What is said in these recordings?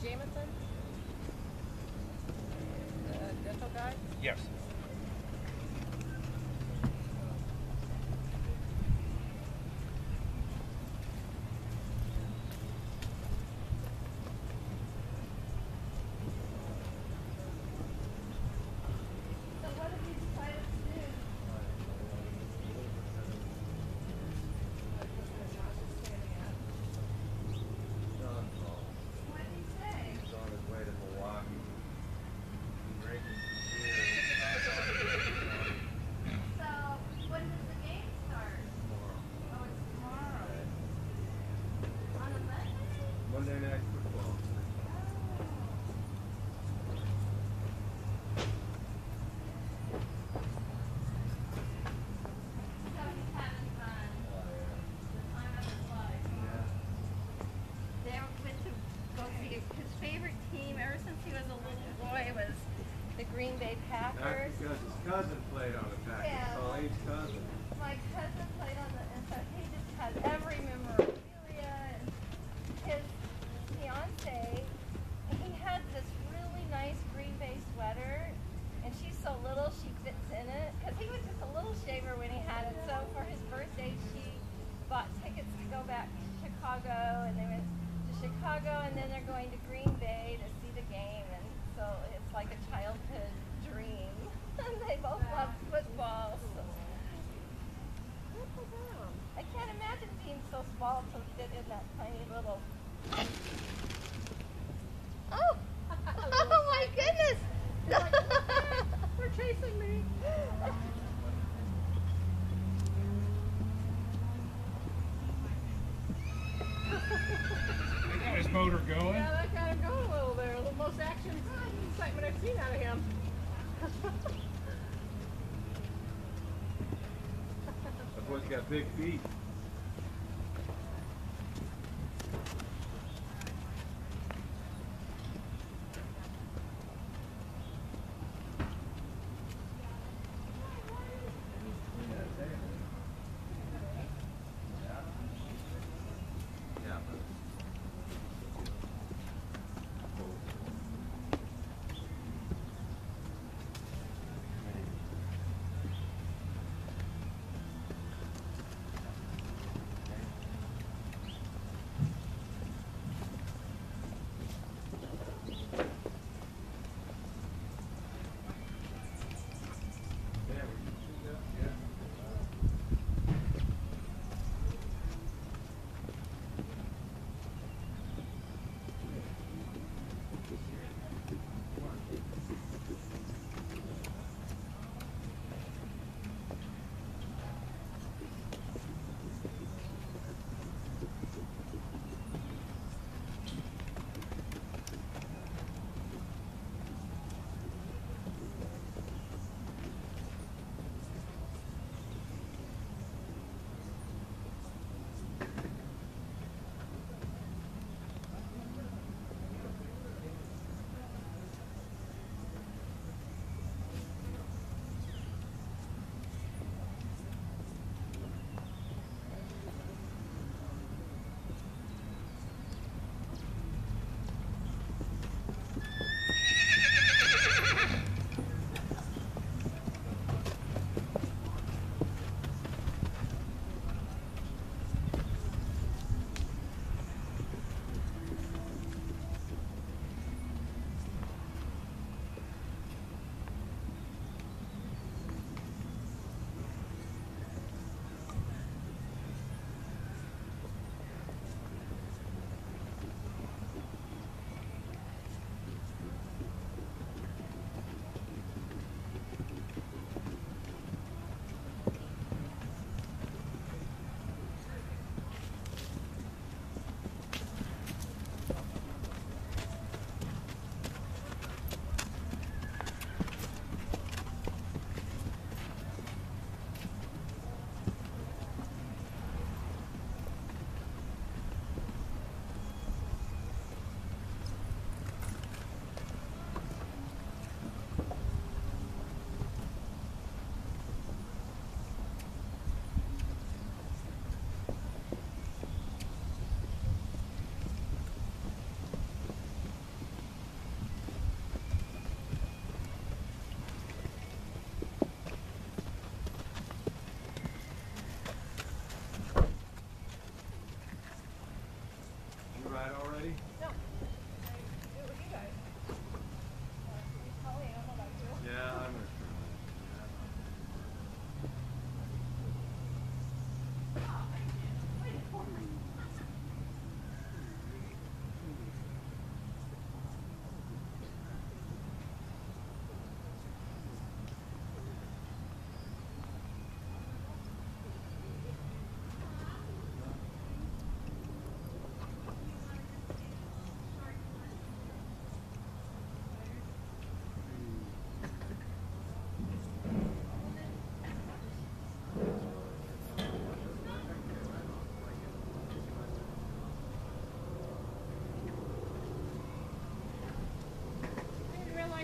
Jameson? The dental guy? Yes. So what have you decided to do? John's home. What did he say? He's on his way to Milwaukee. Drinking beer. So, when does the game start? Tomorrow. Oh, it's tomorrow. On a Monday? Monday night football. So he's having fun. Oh, The time of his life. yeah. They went to go see his favorite team ever since he was a little boy was the Green Bay That's Packers. because his cousin played on the Packers. Yeah. Colleen's cousin. My cousin played on the, and so he just has every memorabilia. And his fiance, he had this really nice Green Bay sweater, and she's so little she fits in it. Because he was just a little shaver when he had it. So for his birthday, she bought tickets to go back to Chicago, and they went to Chicago, and then they're going to Green Bay to see the game. And so it's like a childhood dream. And they both love football. So. I can't imagine being so small to fit in that tiny little. Oh! Oh my goodness! They're chasing me. They got his motor going. Yeah, that got him going a little there. The most action excitement I've seen out of him. That boy's got big feet. Yeah, but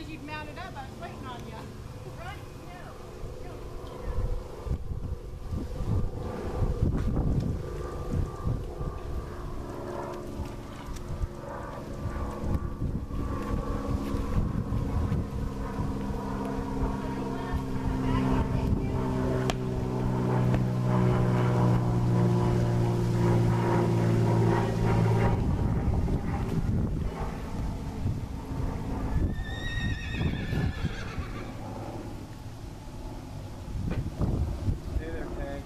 as you'd mounted up, I was waiting on you. Right, no. Hey there, Kay.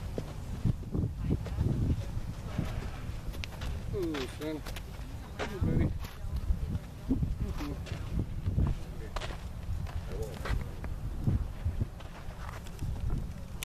Ooh, son. Hey, buddy.